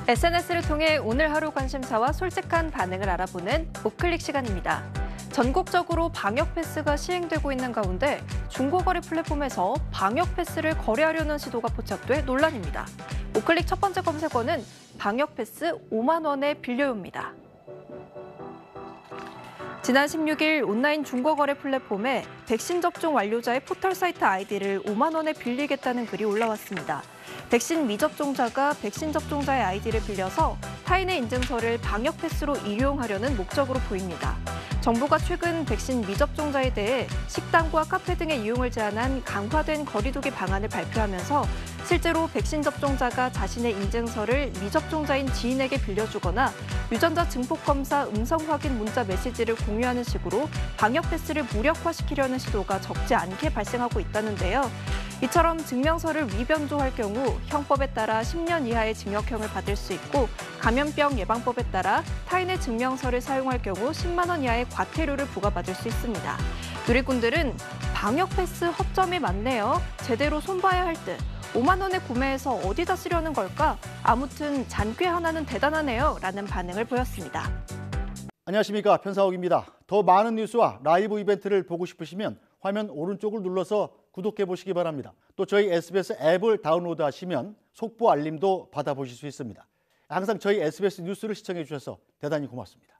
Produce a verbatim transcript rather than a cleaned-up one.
에스엔에스를 통해 오늘 하루 관심사와 솔직한 반응을 알아보는 우클릭 시간입니다. 전국적으로 방역 패스가 시행되고 있는 가운데 중고거래 플랫폼에서 방역 패스를 거래하려는 시도가 포착돼 논란입니다. 우클릭 첫 번째 검색어는 방역 패스 오만 원에 빌려요입니다. 지난 십육 일 온라인 중고거래 플랫폼에 백신 접종 완료자의 포털 사이트 아이디를 오만 원에 빌리겠다는 글이 올라왔습니다. 백신 미접종자가 백신 접종자의 아이디를 빌려서 타인의 인증서를 방역 패스로 이용하려는 목적으로 보입니다. 정부가 최근 백신 미접종자에 대해 식당과 카페 등의 이용을 제한한 강화된 거리두기 방안을 발표하면서 실제로 백신 접종자가 자신의 인증서를 미접종자인 지인에게 빌려주거나 유전자 증폭 검사 음성 확인 문자 메시지를 공유하는 식으로 방역 패스를 무력화시키려는 시도가 적지 않게 발생하고 있다는데요. 이처럼 증명서를 위변조할 경우 형법에 따라 십 년 이하의 징역형을 받을 수 있고 감염병 예방법에 따라 타인의 증명서를 사용할 경우 십만 원 이하의 과태료를 부과받을 수 있습니다. 누리꾼들은 방역 패스 허점이 많네요. 제대로 손봐야 할 듯. 오만 원에 구매해서 어디다 쓰려는 걸까? 아무튼 잔꾀 하나는 대단하네요. 라는 반응을 보였습니다. 안녕하십니까, 편사옥입니다. 더 많은 뉴스와 라이브 이벤트를 보고 싶으시면 화면 오른쪽을 눌러서 구독해 보시기 바랍니다. 또 저희 에스비에스 앱을 다운로드하시면 속보 알림도 받아보실 수 있습니다. 항상 저희 에스비에스 뉴스를 시청해 주셔서 대단히 고맙습니다.